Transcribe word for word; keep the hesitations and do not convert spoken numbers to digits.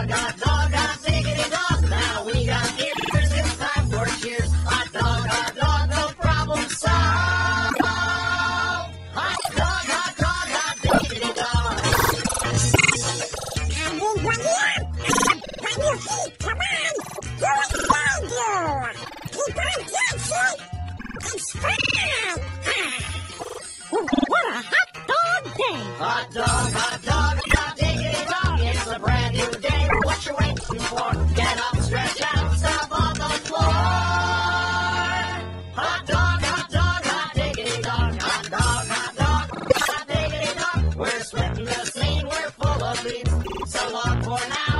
hot dog, hot diggity dog. Now we got ears, it's time for cheers. Hot dog, hot dog, no problem solved. Hot dog, hot dog, hot diggity dog. And when you're here, when you eat, come on, do it loud, you. Keep on dancing and spread. What a hot dog day. Hot dog, hot dog, hot diggity dog. It's a brand new day. What you waiting for? Get up, stretch out, stop on the floor. Hot dog, hot dog, hot diggity dog. Hot dog, hot dog, hot diggity dog. We're splitting the scene, we're full of beans. So long for now.